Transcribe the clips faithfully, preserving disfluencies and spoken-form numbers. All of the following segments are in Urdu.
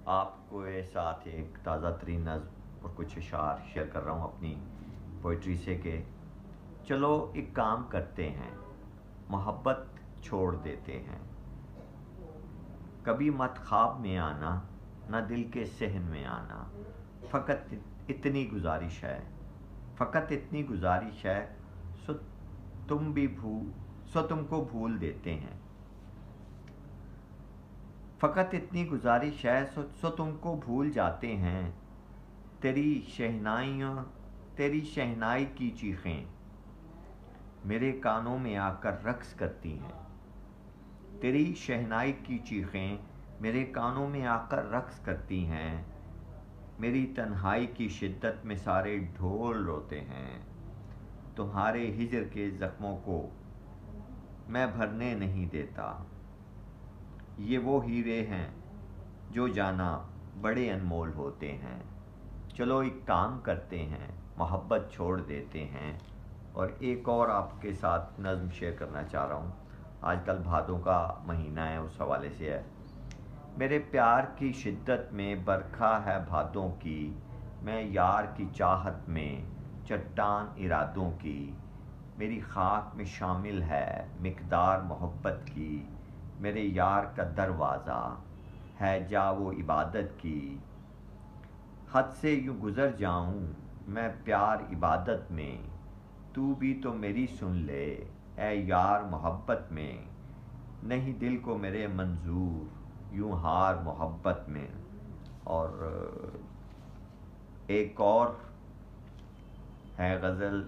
آپ کو ساتھ ایک تازہ ترین نظم اور کچھ اشعار شیئر کر رہا ہوں اپنی پوئٹری سے کہ چلو ایک کام کرتے ہیں، محبت چھوڑ دیتے ہیں۔ کبھی مت خواب میں آنا، نہ دل کے صحن میں آنا، فقط اتنی گزارش ہے، فقط اتنی گزارش ہے، سو تم بھی بھول سو تم کو بھول دیتے ہیں۔ فقط اتنی گزارش ہے سو, سو تم کو بھول جاتے ہیں۔ تیری شہنائیاں تیری شہنائی کی چیخیں میرے کانوں میں آ کر رقص کرتی ہیں۔ تیری شہنائی کی چیخیں میرے کانوں میں آ کر رقص کرتی ہیں۔ میری تنہائی کی شدت میں سارے ڈھول روتے ہیں۔ تمہارے ہجر کے زخموں کو میں بھرنے نہیں دیتا۔ یہ وہ ہیرے ہیں جو جانا بڑے انمول ہوتے ہیں۔ چلو ایک کام کرتے ہیں، محبت چھوڑ دیتے ہیں۔ اور ایک اور آپ کے ساتھ نظم شیئر کرنا چاہ رہا ہوں، آج کل بھادوں کا مہینہ ہے، اس حوالے سے ہے۔ میرے پیار کی شدت میں برکھا ہے بھادوں کی، میں یار کی چاہت میں چٹان ارادوں کی۔ میری خاک میں شامل ہے مقدار محبت کی، میرے یار کا دروازہ ہے جا وہ عبادت کی۔ حد سے یوں گزر جاؤں میں پیار عبادت میں، تو بھی تو میری سن لے اے یار محبت میں۔ نہیں دل کو میرے منظور یوں ہار محبت میں۔ اور ایک اور ہے غزل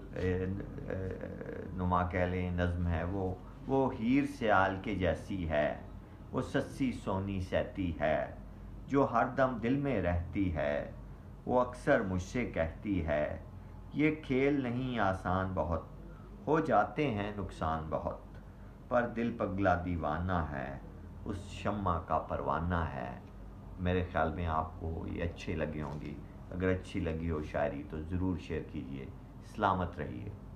نما کہہ لیں، نظم ہے، وہ وہ ہیر سیال کے جیسی ہے، وہ سچی سونی سیتی ہے جو ہر دم دل میں رہتی ہے۔ وہ اکثر مجھ سے کہتی ہے یہ کھیل نہیں آسان بہت، ہو جاتے ہیں نقصان بہت، پر دل پگلا دیوانہ ہے، اس شمع کا پروانہ ہے۔ میرے خیال میں آپ کو یہ اچھے لگے ہوں گی، اگر اچھی لگی ہو شاعری تو ضرور شیئر کیجیے۔ سلامت رہیے۔